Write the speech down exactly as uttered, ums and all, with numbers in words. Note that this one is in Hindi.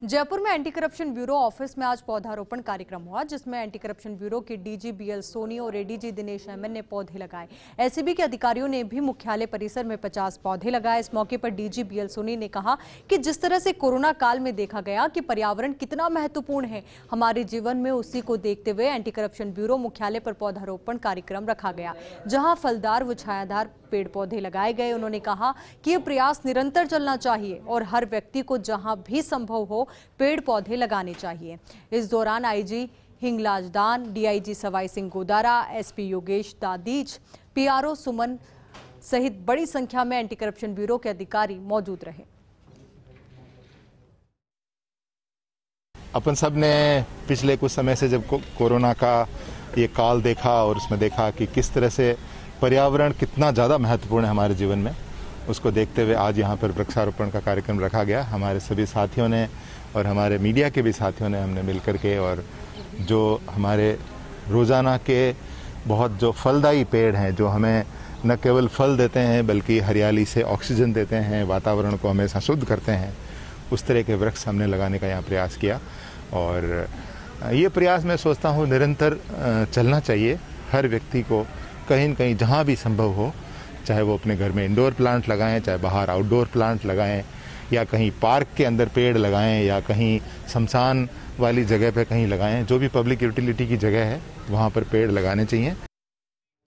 जयपुर में एंटी करप्शन ब्यूरो ऑफिस में आज पौधारोपण कार्यक्रम हुआ, जिसमें एंटी करप्शन ब्यूरो के डीजी बीएल सोनी और एडीजी दिनेश एमएन ने पौधे लगाए। एसीबी के अधिकारियों ने भी मुख्यालय परिसर में पचास पौधे लगाए। इस मौके पर डीजी बीएल सोनी ने कहा कि जिस तरह से कोरोना काल में देखा गया कि पर्यावरण कितना महत्वपूर्ण है हमारे जीवन में, उसी को देखते हुए एंटी करप्शन ब्यूरो मुख्यालय पर पौधारोपण कार्यक्रम रखा गया, जहाँ फलदार व छायादार पेड़ पौधे लगाए गए। उन्होंने कहा कि यह प्रयास निरंतर चलना चाहिए और हर व्यक्ति को जहां भी संभव हो पेड़ पौधे लगाने चाहिए। इस दौरान IG Hinglaj Dan, DIG Sawai Singh Godara, SP Yogesh Dadhich, PRO Suman सहित बड़ी संख्या में एंटी करप्शन ब्यूरो के अधिकारी मौजूद रहे। अपन सब ने पिछले कुछ समय से जब को, कोरोना का ये काल देखा और उसमें देखा कि किस तरह से पर्यावरण कितना ज़्यादा महत्वपूर्ण है हमारे जीवन में, उसको देखते हुए आज यहाँ पर वृक्षारोपण का कार्यक्रम रखा गया। हमारे सभी साथियों ने और हमारे मीडिया के भी साथियों ने हमने मिल करके, और जो हमारे रोज़ाना के बहुत जो फलदायी पेड़ हैं, जो हमें न केवल फल देते हैं बल्कि हरियाली से ऑक्सीजन देते हैं, वातावरण को हमेशा शुद्ध करते हैं, उस तरह के वृक्ष हमने लगाने का यहाँ प्रयास किया। और ये प्रयास मैं सोचता हूँ निरंतर चलना चाहिए। हर व्यक्ति को कहीं न कहीं जहाँ भी संभव हो, चाहे वो अपने घर में इंडोर प्लांट लगाएं, चाहे बाहर आउटडोर प्लांट लगाएं, या कहीं पार्क के अंदर पेड़ लगाएं, या कहीं शमशान वाली जगह पे कहीं लगाएं, जो भी पब्लिक यूटिलिटी की जगह है वहाँ पर पेड़ लगाने चाहिए।